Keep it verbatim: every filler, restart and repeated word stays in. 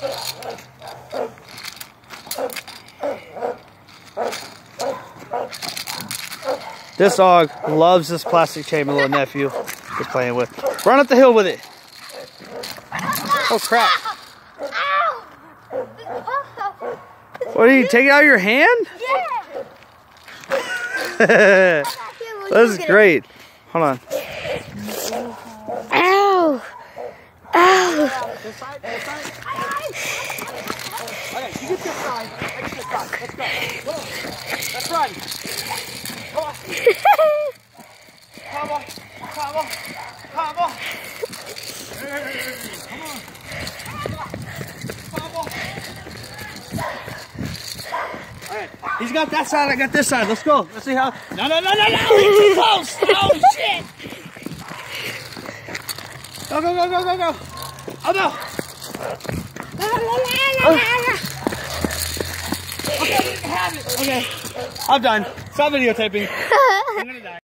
This dog loves this plastic chain, my little nephew. You're playing with. Run up the hill with it. Oh crap! What are you taking out of your hand? Yeah. This is great. Hold on. Ow! Ow! This side, this side. Okay, you get this side. I get this side. Let's go. Come on. Let's run. Come on. Come on. Come on. Come on. Come on. Come on. All right. He's got that side. I got this side. Let's go. Let's see how. No, no, no, no, no. You're too close. Oh, shit. Go, go, go, go, go, go. Oh, no. Okay, have it. Okay, I'm done. Stop videotaping. I'm gonna die.